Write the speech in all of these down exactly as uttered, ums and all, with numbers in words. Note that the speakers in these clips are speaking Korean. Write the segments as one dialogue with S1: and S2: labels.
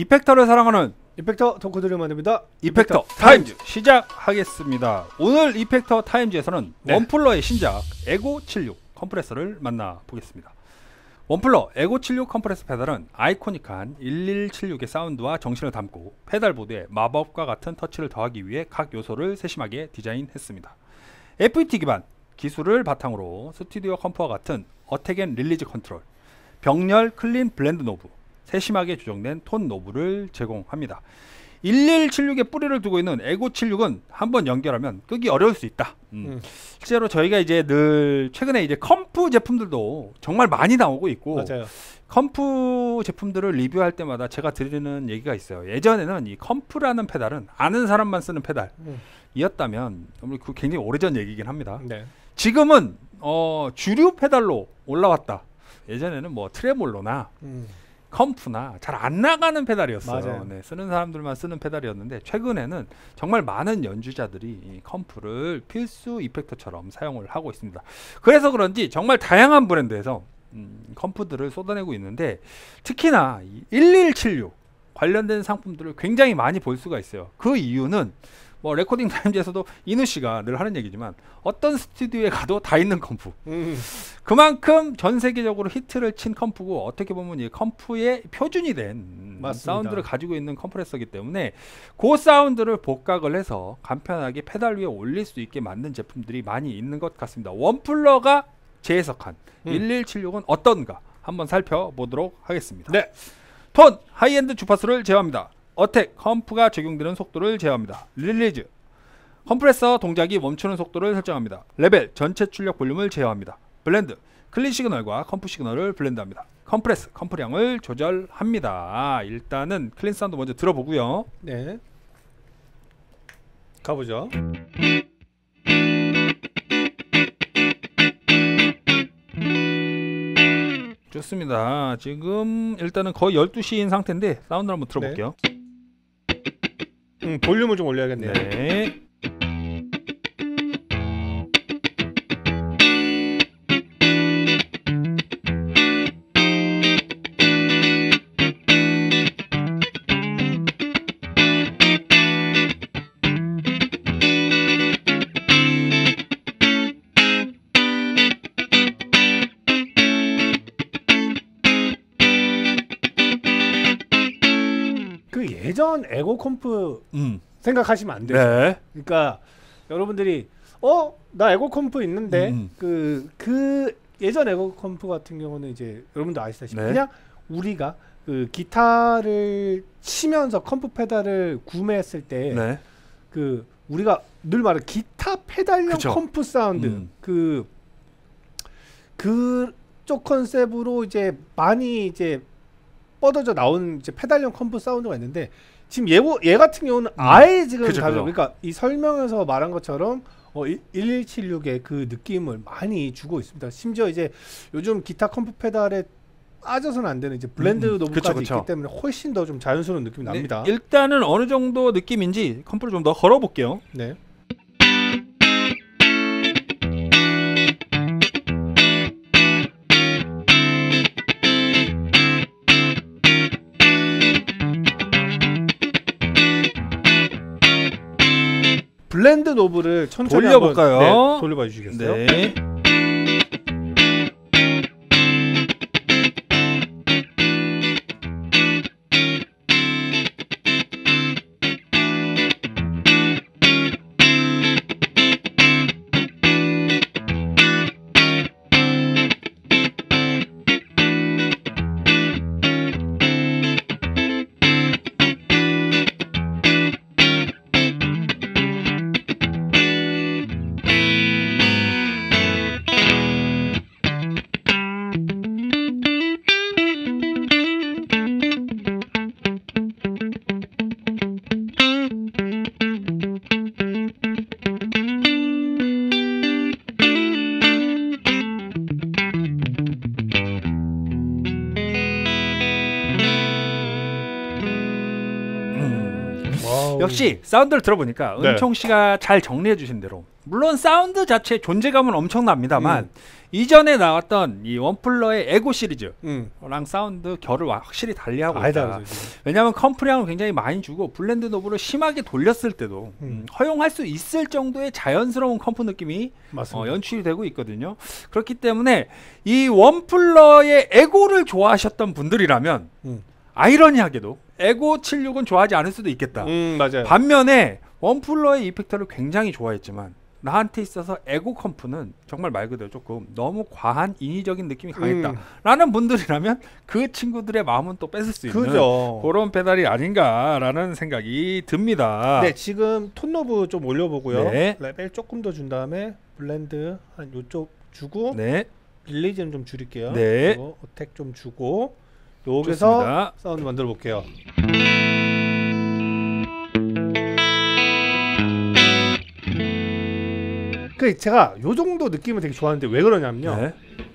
S1: 이펙터를 사랑하는
S2: 이펙터 덕후들을 만듭니다.
S1: 이펙터, 이펙터 타임즈 시작하겠습니다. 오늘 이펙터 타임즈에서는 네. 원플러의 신작 에고 칠십육 컴프레서를 만나보겠습니다. 원플러 에고 칠십육 컴프레서 페달은 아이코닉한 일일칠육의 사운드와 정신을 담고 페달보드에 마법과 같은 터치를 더하기 위해 각 요소를 세심하게 디자인했습니다. 에프이티 기반 기술을 바탕으로 스튜디오 컴프와 같은 어택 앤 릴리즈 컨트롤, 병렬 클린 블렌드 노브, 세심하게 조정된 톤 노브를 제공합니다. 일일칠육에 뿌리를 두고 있는 에고 칠십육은 한번 연결하면 끄기 어려울 수 있다. 음. 음. 실제로 저희가 이제 늘 최근에 이제 컴프 제품들도 정말 많이 나오고 있고,
S2: 맞아요.
S1: 컴프 제품들을 리뷰할 때마다 제가 드리는 얘기가 있어요. 예전에는 이 컴프라는 페달은 아는 사람만 쓰는 페달이었다면, 음. 그 굉장히 오래전 얘기긴 합니다.
S2: 네.
S1: 지금은 어, 주류 페달로 올라왔다. 예전에는 뭐 트레몰로나 음. 컴프나 잘 안 나가는 페달이었어요. 네, 쓰는 사람들만 쓰는 페달이었는데 최근에는 정말 많은 연주자들이 이 컴프를 필수 이펙터처럼 사용을 하고 있습니다. 그래서 그런지 정말 다양한 브랜드에서 음, 컴프들을 쏟아내고 있는데, 특히나 이 일일칠육 관련된 상품들을 굉장히 많이 볼 수가 있어요. 그 이유는 뭐 레코딩 타임즈에서도 이누 씨가 늘 하는 얘기지만 어떤 스튜디오에 가도 다 있는 컴프. 음. 그만큼 전 세계적으로 히트를 친 컴프고, 어떻게 보면 이 컴프의 표준이 된 맞습니다. 사운드를 가지고 있는 컴프레서이기 때문에 그 사운드를 복각을 해서 간편하게 페달 위에 올릴 수 있게 만든 제품들이 많이 있는 것 같습니다. 원플러가 재해석한 음. 일일칠육은 어떤가 한번 살펴보도록 하겠습니다.
S2: 네.
S1: 톤, 하이엔드 주파수를 제어합니다. 어택, 컴프가 적용되는 속도를 제어합니다. 릴리즈, 컴프레서 동작이 멈추는 속도를 설정합니다. 레벨, 전체 출력 볼륨을 제어합니다. 블렌드, 클린 시그널과 컴프 시그널을 블렌드합니다. 컴프레스, 컴프량을 조절합니다. 일단은 클린 사운드 먼저 들어보고요.
S2: 네, 가보죠.
S1: 좋습니다. 지금 일단은 거의 열두 시인 상태인데 사운드를 한번 들어볼게요.
S2: 네. 음, 볼륨을 좀 올려야겠네요.
S1: 네.
S2: 그 예전 에고 컴프
S1: 음.
S2: 생각하시면 안 돼요.
S1: 네.
S2: 그러니까 여러분들이 어? 나 에고 컴프 있는데 음. 그, 그 예전 에고 컴프 같은 경우는 이제 여러분도 아시다시피 네. 그냥 우리가 그 기타를 치면서 컴프 페달을 구매했을 때 그 네. 우리가 늘 말하는 기타 페달용 그쵸. 컴프 사운드 음. 그 그쪽 컨셉으로 이제 많이 이제 뻗어져 나온 이제 페달용 컴프 사운드가 있는데, 지금 얘, 얘 같은 경우는 음. 아예 지금
S1: 그죠,
S2: 다르죠.
S1: 그죠.
S2: 그러니까 이 설명에서 말한 것처럼 어, 일일칠육의 그 느낌을 많이 주고 있습니다. 심지어 이제 요즘 기타 컴프 페달에 빠져서는 안 되는 이제 블렌드 음, 노브까지 그쵸, 그쵸. 있기 때문에 훨씬 더 좀 자연스러운 느낌이 네, 납니다.
S1: 일단은 어느 정도 느낌인지 컴프를 좀 더 걸어볼게요.
S2: 네. 블렌드 노브를 천천히
S1: 돌려볼까요?
S2: 한번, 네, 돌려봐 주시겠어요?
S1: 네. 역시 사운드를 들어보니까 네. 은총 씨가 잘 정리해 주신 대로 물론 사운드 자체의 존재감은 엄청납니다만 음. 이전에 나왔던 이 원플러의 에고 시리즈랑 음. 사운드 결을 확실히 달리하고 있다. 다르죠, 왜냐하면 컴프량을 굉장히 많이 주고 블렌드 노브를 심하게 돌렸을 때도 음. 음, 허용할 수 있을 정도의 자연스러운 컴프 느낌이 어, 연출이 되고 있거든요. 그렇기 때문에 이 원플러의 에고를 좋아하셨던 분들이라면 음. 아이러니하게도 에고 칠십육은 좋아하지 않을 수도 있겠다.
S2: 음, 맞아요.
S1: 반면에 원플러의 이펙터를 굉장히 좋아했지만 나한테 있어서 에고 컴프는 정말 말 그대로 조금 너무 과한 인위적인 느낌이 강했다 음. 라는 분들이라면 그 친구들의 마음은 또 뺏을 수 있는 그죠. 그런 페달이 아닌가라는 생각이 듭니다.
S2: 네, 지금 톤 노브 좀 올려보고요. 네. 레벨 조금 더 준 다음에 블렌드 한 요쪽 주고 네. 빌리지는 좀 줄일게요. 네. 그리고 어택 좀 주고 여기서 좋습니다. 사운드 만들어 볼게요. 그 제가 요 정도 느낌을 되게 좋아하는데 왜 그러냐면요. 네.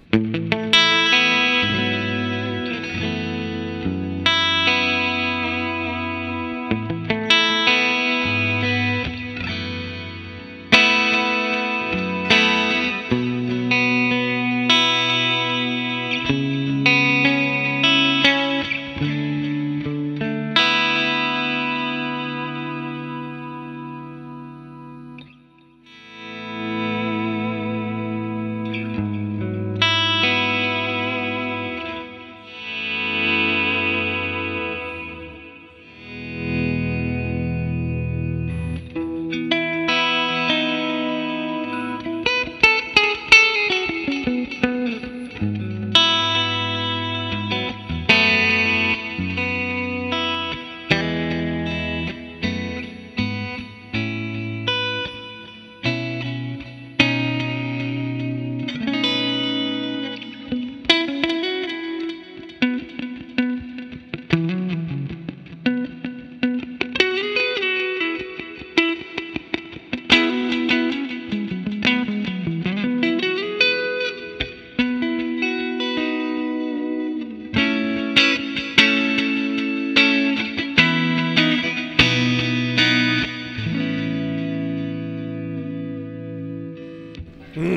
S1: 음.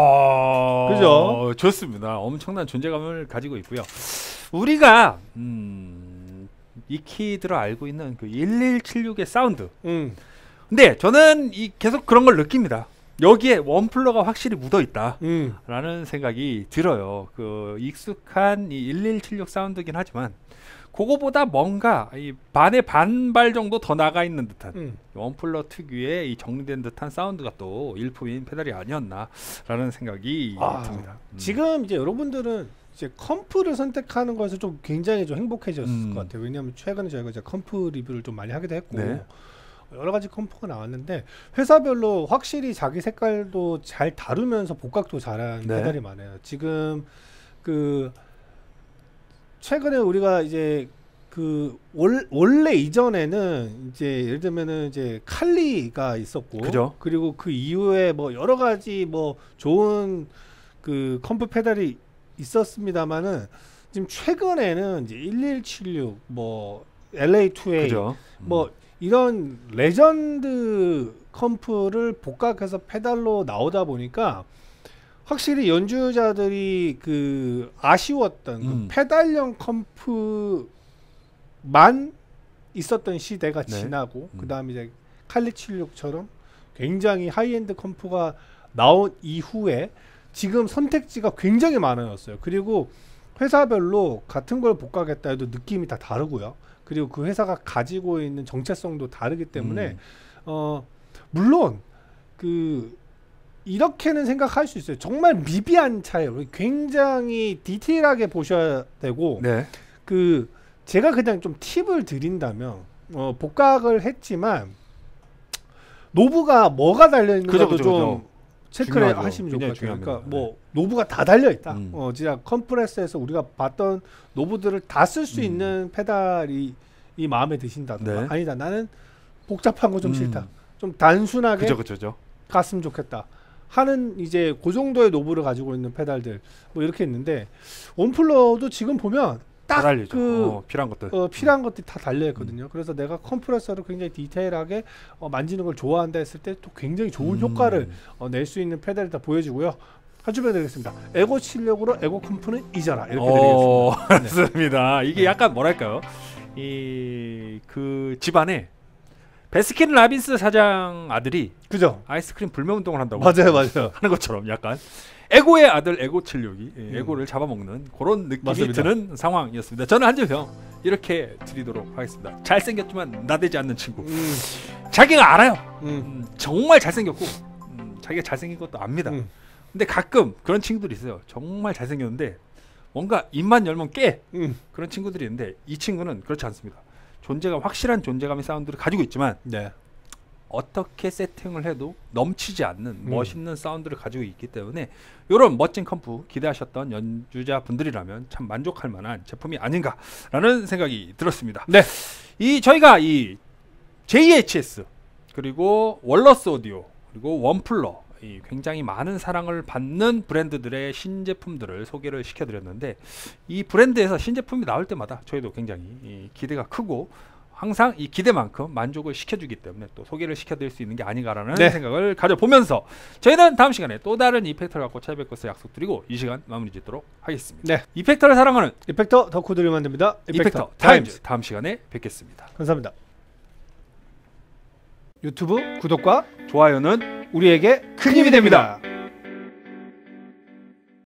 S1: 아, 그죠? 좋습니다. 엄청난 존재감을 가지고 있고요. 우리가 음, 익히들어 알고 있는 그 일일칠육의 사운드. 음. 근데 저는 이 계속 그런 걸 느낍니다. 여기에 원플러가 확실히 묻어 있다 음. 라는 생각이 들어요. 그 익숙한 이 일일칠육 사운드긴 하지만 그거보다 뭔가 이 반의 반발 정도 더 나가 있는 듯한 음. 원플러 특유의 이 정리된 듯한 사운드가 또 일품인 페달이 아니었나라는 생각이 아, 듭니다.
S2: 음. 지금 이제 여러분들은 이제 컴프를 선택하는 것에서 좀 굉장히 좀 행복해졌을 음. 것 같아요. 왜냐하면 최근에 저희가 이제 컴프 리뷰를 좀 많이 하기도 했고 네. 여러 가지 컴프가 나왔는데 회사별로 확실히 자기 색깔도 잘 다루면서 복각도 잘한 네. 페달이 많아요. 지금 그 최근에 우리가 이제 그 월, 원래 이전에는 이제 예를 들면은 이제 칼리가 있었고
S1: 그죠?
S2: 그리고 그 이후에 뭐 여러 가지 뭐 좋은 그 컴프 페달이 있었습니다만은 지금 최근에는 이제 일일칠육 뭐 엘에이 투에이
S1: 그죠? 음.
S2: 뭐 이런 레전드 컴프를 복각해서 페달로 나오다 보니까 확실히 연주자들이 그 아쉬웠던 음. 그 페달형 컴프만 있었던 시대가 네. 지나고 음. 그 다음에 이제 칼리 칠십육처럼 굉장히 하이엔드 컴프가 나온 이후에 지금 선택지가 굉장히 많아졌어요. 그리고 회사별로 같은 걸 복각했다 해도 느낌이 다 다르고요. 그리고 그 회사가 가지고 있는 정체성도 다르기 때문에 음. 어 물론 그 이렇게는 생각할 수 있어요. 정말 미비한 차이로 굉장히 디테일하게 보셔야 되고 네. 그 제가 그냥 좀 팁을 드린다면 어 복각을 했지만 노브가 뭐가 달려있는지도 좀 그죠. 체크를 중요하죠. 하시면 좋을 것 같아요. 그러니까 뭐 노브가 다 달려있다. 음. 어 진짜 컴프레서에서 우리가 봤던 노브들을 다 쓸 수 음. 있는 페달이 이 마음에 드신다든가 네. 아니다 나는 복잡한 거 좀 음. 싫다. 좀 단순하게
S1: 그죠, 그죠, 그죠.
S2: 갔으면 좋겠다 하는 이제 그 정도의 노브를 가지고 있는 페달들 뭐 이렇게 있는데 원플러도 지금 보면 딱 그
S1: 어, 필요한 것들
S2: 어, 필요한 것들이 다 달려 있거든요. 음. 그래서 내가 컴프레서를 굉장히 디테일하게 어, 만지는 걸 좋아한다 했을 때 또 굉장히 좋은 음. 효과를 어, 낼 수 있는 페달이 다 보여지고요. 한 주변 드리겠습니다. 에고 실력으로 에고 컴프는 잊어라 이렇게
S1: 오,
S2: 드리겠습니다.
S1: 맞습니다. 네. 이게 네. 약간 뭐랄까요? 이 그 집안에 베스킨 라빈스 사장 아들이
S2: 그죠?
S1: 아이스크림 불매 운동을 한다고
S2: 맞아요, 맞아요.
S1: 하는 것처럼 약간 에고의 아들 에고 칠육이 음. 에고를 잡아먹는 그런 느낌이 맞습니다. 드는 상황이었습니다. 저는 한 줄평 이렇게 드리도록 하겠습니다. 잘생겼지만 나대지 않는 친구. 음. 자기가 알아요. 음. 음, 정말 잘생겼고 음, 자기가 잘생긴 것도 압니다. 음. 근데 가끔 그런 친구들이 있어요. 정말 잘생겼는데 뭔가 입만 열면 깨 음. 그런 친구들이 있는데 이 친구는 그렇지 않습니다. 존재감 확실한 존재감의 사운드를 가지고 있지만 네. 어떻게 세팅을 해도 넘치지 않는 음. 멋있는 사운드를 가지고 있기 때문에 이런 멋진 컴프 기대하셨던 연주자분들이라면 참 만족할 만한 제품이 아닌가라는 생각이 들었습니다. 네, 이 저희가 이 제이에이치에스 그리고 월러스 오디오 그리고 원플러 이 굉장히 많은 사랑을 받는 브랜드들의 신제품들을 소개를 시켜드렸는데 이 브랜드에서 신제품이 나올 때마다 저희도 굉장히 이 기대가 크고 항상 이 기대만큼 만족을 시켜주기 때문에 또 소개를 시켜드릴 수 있는 게 아닌가라는 네. 생각을 가져보면서 저희는 다음 시간에 또 다른 이펙터를 갖고 찾아뵐 것을 약속드리고 이 시간 마무리 짓도록 하겠습니다. 네. 이펙터를 사랑하는
S2: 이펙터 덕후들을 만듭니다. 이펙터,
S1: 이펙터 타임즈. 타임즈 다음 시간에 뵙겠습니다.
S2: 감사합니다. 유튜브 구독과
S1: 좋아요는
S2: 우리에게 큰 힘이 됩니다.